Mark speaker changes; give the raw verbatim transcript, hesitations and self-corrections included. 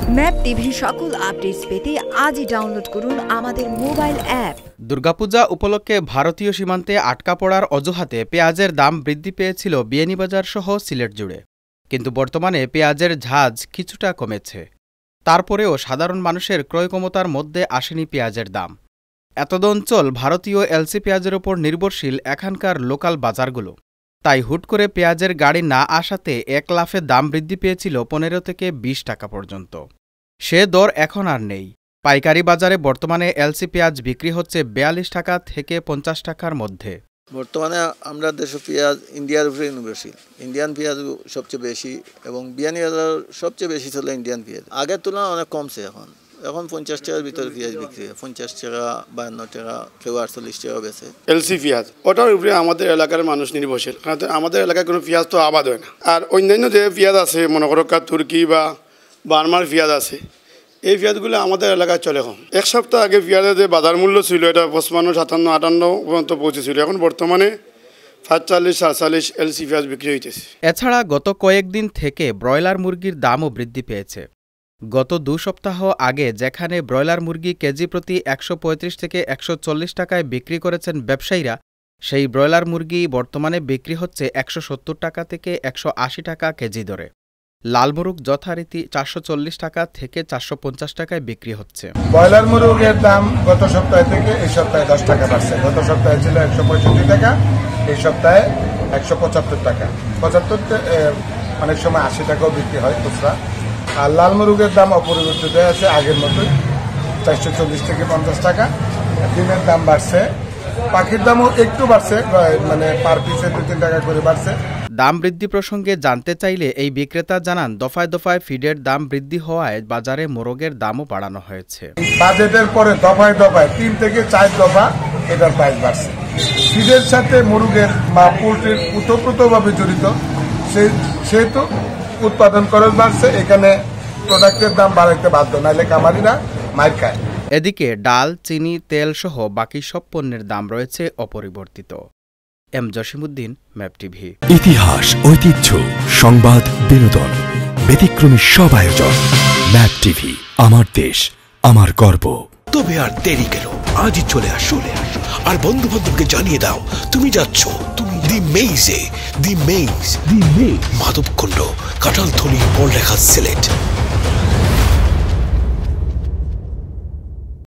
Speaker 1: Map টিভির সকল updates পেতে আজই ডাউনলোড করুন আমাদের মোবাইল অ্যাপ।
Speaker 2: দুর্গাপূজা উপলক্ষে ভারতীয় সীমান্তে আটকা পড়ার অজুহাতে পেঁয়াজের দাম বৃদ্ধি পেয়েছিল বিয়ানীবাজার সহ সিলেট জুড়ে, কিন্তু বর্তমানে পেঁয়াজের ঝাঁজ কিছুটা কমেছে। তারপরেও সাধারণ মানুষের ক্রয়ক্ষমতার মধ্যে আসেনি পেঁয়াজের দাম। এতদ অঞ্চল ভারতীয় এলসি পেঁয়াজের ওপর নির্ভরশীল এখানকার লোকাল বাজারগুলো, তাই হুট করে পেঁয়াজের গাড়ি না আসাতে এক লাফে দাম বৃদ্ধি পেয়েছিল পনেরো থেকে বিশ টাকা পর্যন্ত। সে দর এখন আর নেই। পাইকারি বাজারে বর্তমানে এলসি পেঁয়াজ বিক্রি হচ্ছে বিয়াল্লিশ টাকা থেকে পঞ্চাশ টাকার মধ্যে।
Speaker 3: বর্তমানে আমরা দেশে পেঁয়াজ ইন্ডিয়ার উপরে নির্ভরশীল। ইন্ডিয়ান পেঁয়াজ সবচেয়ে বেশি এবং বিয়ানীবাজার সবচেয়ে বেশি চলে ইন্ডিয়ান পেঁয়াজ। আগের তুলনায় অনেক কমছে এখন এখন পঞ্চাশ টাকার ভিতরে পেঁয়াজ বিক্রি হয়, পঞ্চাশ টাকা বায়ান্ন টাকা কেউ আটচল্লিশ টাকা বেছে।
Speaker 4: এলসি পেঁয়াজ ওটার উপরে আমাদের এলাকার মানুষ নির্ভরশীল, কারণ আমাদের এলাকায় কোনো পেঁয়াজ তো আবাদ হয় না। আর অন্যান্য যে পেঁয়াজ আছে, মনে করো তুর্কি বা বার্মার পেঁয়াজ আছে, এই পেঁয়াজগুলো আমাদের এলাকায় চলে কম। এক সপ্তাহ আগে পেঁয়াজের যে বাজার মূল্য ছিল এটা পঁচপান্ন সাতান্ন আটান্ন পর্যন্ত পৌঁছেছিল, এখন বর্তমানে সাতচল্লিশ সাতচল্লিশ এলসি পেঁয়াজ বিক্রি হইতেছে।
Speaker 2: এছাড়া গত কয়েকদিন থেকে ব্রয়লার মুরগির দামও বৃদ্ধি পেয়েছে। গত দু সপ্তাহ আগে যেখানে ব্রয়লার মুরগি কেজি প্রতি একশো পঁয়ত্রিশ থেকে একশো চল্লিশ টাকায় বিক্রি করেছেন ব্যবসায়ীরা, সেই ব্রয়লার মুরগি বর্তমানে বিক্রি হচ্ছে একশো সত্তর টাকা থেকে একশো আশি টাকা কেজি দরে। লালমুরগ যথারীতি চারশো চল্লিশ টাকা থেকে চারশো পঞ্চাশ টাকায় বিক্রি হচ্ছে।
Speaker 5: ব্রয়লার মুরগের দাম গত সপ্তাহ থেকে এই সপ্তাহে দশ টাকা বাড়ছে। গত সপ্তাহে ছিল একশো পঁয়ষট্টি টাকা, এই সপ্তাহে একশো পঁচাত্তর টাকা। পঁচাত্তর অনেক সময় আশি টাকাও বিক্রি হয় খুচরা। আর লাল মুরগের দাম অপরিবর্তিত আছে আগের মতোই, চারশো চল্লিশ থেকে পঞ্চাশ টাকা। ডিমের দাম বাড়ছে, পাখির দামও একটু বাড়ছে, মানে পার পিসে দু তিন টাকা করে বাড়ছে।
Speaker 2: দাম বৃদ্ধি প্রসঙ্গে জানতে চাইলে এই বিক্রেতা জানান, দফায় দফায় ফিডের দাম বৃদ্ধি হওয়ায় বাজারে মোরগের দামও বাড়ানো হয়েছে।
Speaker 5: বাজেটের পরে দফায় দফায় তিন থেকে চার দফা এটার প্রাইস বাড়ছে। ফিডের সাথে মুরগের বা পোলট্রির ওতপ্রোতভাবে জড়িত, সেহেতু উৎপাদন খরচ বাড়ছে, এখানে প্রোডাক্টের দাম বাড়াইতে বাধ্য, নাইলে কামারিরা মাইর খায়।
Speaker 2: এদিকে ডাল, চিনি, তেল সহ বাকি সব পণ্যের দাম রয়েছে অপরিবর্তিত। M Jasimuddin, map TV.
Speaker 6: ইতিহাস, ঐতিহ্য, সংবাদ, বিনোদন, ব্যতিক্রমী সব আয়োজন। ম্যাপ টিভি, আমার দেশ, আমার গর্ব।
Speaker 7: তবে আর দেরি কেন, আজই চলে আসো আর বন্ধু বান্ধবকে জানিয়ে দাও তুমি যাচ্ছ তুমি দি মেইজে। The maze, the maze, Madhabkunda, Kanthaltali, বলরেখা, সিলেট।